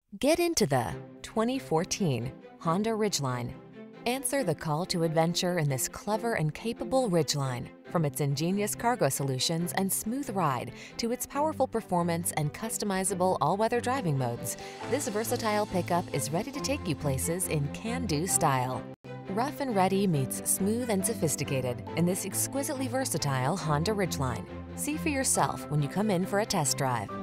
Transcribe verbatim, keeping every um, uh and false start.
Get into the twenty fourteen Honda Ridgeline. Answer the call to adventure in this clever and capable Ridgeline. From its ingenious cargo solutions and smooth ride to its powerful performance and customizable all-weather driving modes, this versatile pickup is ready to take you places in can-do style. Rough and ready meets smooth and sophisticated in this exquisitely versatile Honda Ridgeline. See for yourself when you come in for a test drive.